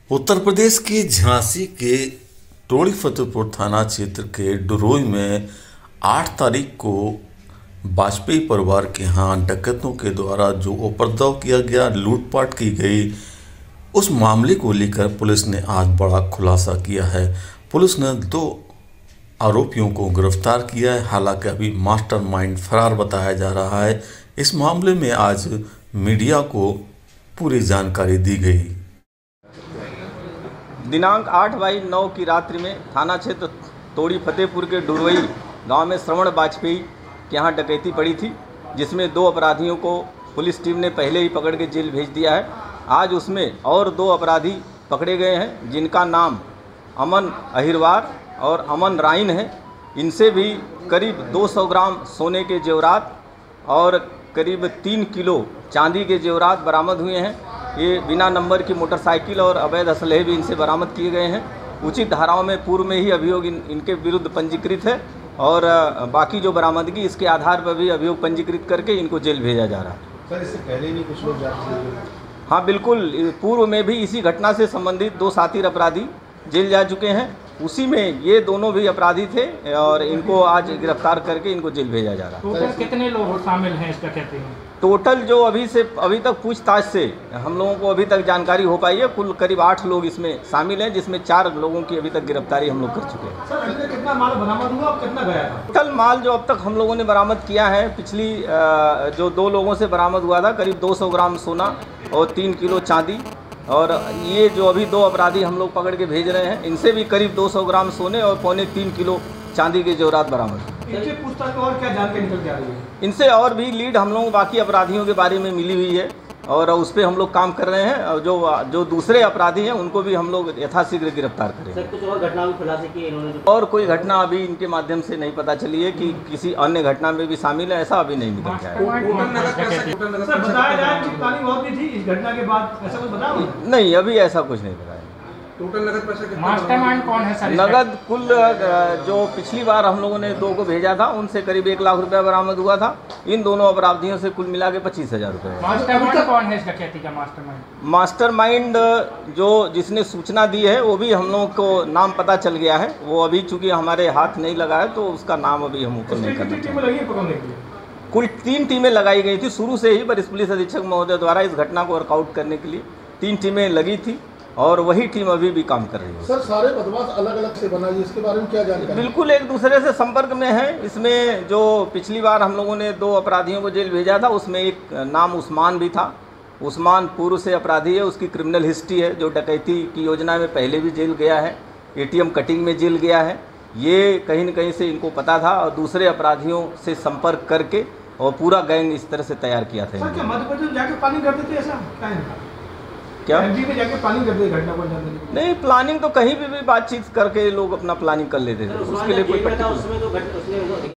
उत्तर प्रदेश के झांसी के टोड़ी फतेहपुर थाना क्षेत्र के डुरोई में 8 तारीख को वाजपेयी परिवार के यहाँ डकैतों के द्वारा जो उपद्रव किया गया, लूटपाट की गई, उस मामले को लेकर पुलिस ने आज बड़ा खुलासा किया है। पुलिस ने 2 आरोपियों को गिरफ्तार किया है। हालांकि अभी मास्टरमाइंड फरार बताया जा रहा है। इस मामले में आज मीडिया को पूरी जानकारी दी गई। दिनांक 8/9 की रात्रि में थाना क्षेत्र टोड़ी फतेहपुर के डुरोई गांव में श्रवण वाजपेयी के यहाँ डकैती पड़ी थी, जिसमें 2 अपराधियों को पुलिस टीम ने पहले ही पकड़ के जेल भेज दिया है। आज उसमें और 2 अपराधी पकड़े गए हैं, जिनका नाम अमन अहिरवार और अमन राइन है। इनसे भी करीब 200 ग्राम सोने के जेवरात और करीब 3 किलो चांदी के जेवरात बरामद हुए हैं। ये बिना नंबर की मोटरसाइकिल और अवैध असलहे भी इनसे बरामद किए गए हैं। उचित धाराओं में पूर्व में ही अभियोग इनके विरुद्ध पंजीकृत है और बाकी जो बरामदगी इसके आधार पर भी अभियोग पंजीकृत करके इनको जेल भेजा जा रहा है। सर, इससे पहले भी कुछ लोग हाँ बिल्कुल, पूर्व में भी इसी घटना से संबंधित 2 साथी अपराधी जेल जा चुके हैं। उसी में ये दोनों भी अपराधी थे और इनको आज गिरफ्तार करके इनको जेल भेजा जा रहा है। टोटल कितने लोग शामिल हैं इसका कहते हैं? टोटल जो अभी तक पूछताछ से हम लोगों को अभी तक जानकारी हो पाई है, कुल करीब 8 लोग इसमें शामिल हैं, जिसमें 4 लोगों की अभी तक गिरफ्तारी हम लोग कर चुके हैं। सर, कितना माल बरामद हुआ और कितना गया था? टोटल माल जो अब तक हम लोगों ने बरामद किया है, पिछली जो 2 लोगों से बरामद हुआ था, करीब 200 ग्राम सोना और 3 किलो चांदी, और ये जो अभी 2 अपराधी हम लोग पकड़ के भेज रहे हैं, इनसे भी करीब 200 ग्राम सोने और 3 किलो चांदी के जेवरात बरामद। इनसे पूछताछ में और क्या जानकारी निकल के आ रही है? इनसे और भी लीड हम लोग बाकी अपराधियों के बारे में मिली हुई है और उस पर हम लोग काम कर रहे हैं, और जो दूसरे अपराधी हैं उनको भी हम लोग यथाशीघ्र गिरफ्तार करेंगे। सर, कुछ और घटना भी खुलासे की इन्होंने? और कोई घटना अभी इनके माध्यम से नहीं पता चली है कि किसी अन्य घटना में भी शामिल है, ऐसा अभी नहीं निकल के आया। सर, बताया जाए कि प्लानिंग और भी थी इस घटना के बाद, ऐसा कुछ बताया? नहीं, अभी ऐसा कुछ नहीं बताया। टोटल नगद पैसा मास्टरमाइंड कौन है सर? नगद कुल जो पिछली बार हम लोगों ने 2 को भेजा था, उनसे करीब 1 लाख रुपया बरामद हुआ था। इन दोनों अपराधियों से कुल मिला के 25,000 रुपये। मास्टरमाइंड कौन है इस डकैती का? मास्टरमाइंड जो जिसने सूचना दी है वो भी हम लोगों को नाम पता चल गया है। वो अभी चूंकि हमारे हाथ नहीं लगा है तो उसका नाम अभी हम ऊपर नहीं करना चाहते। कुल 3 टीमें लगाई गई थी शुरू से ही। वरिष्ठ पुलिस अधीक्षक महोदय द्वारा इस घटना को वर्कआउट करने के लिए 3 टीमें लगी थी और वही टीम अभी भी काम कर रही है। सर, सारे बदमाश अलग अलग से बनाई, इसके बारे में क्या जानकारी? बिल्कुल एक दूसरे से संपर्क में है। इसमें जो पिछली बार हम लोगों ने 2 अपराधियों को जेल भेजा था, उसमें एक नाम उस्मान भी था। उस्मान पूर्व से अपराधी है, उसकी क्रिमिनल हिस्ट्री है, जो डकैती की योजना में पहले भी जेल गया है, ATM कटिंग में जेल गया है। ये कहीं न कहीं से इनको पता था और दूसरे अपराधियों से संपर्क करके और पूरा गैंग इस तरह से तैयार किया था। मध्य प्रदेश जाके प्लानिंग करते थे, ऐसा क्या MP में जाके प्लानिंग करते थे घटना को अंजाम देने की? नहीं, प्लानिंग तो कहीं भी बातचीत करके लोग अपना प्लानिंग कर लेते थे, उसके लिए कोई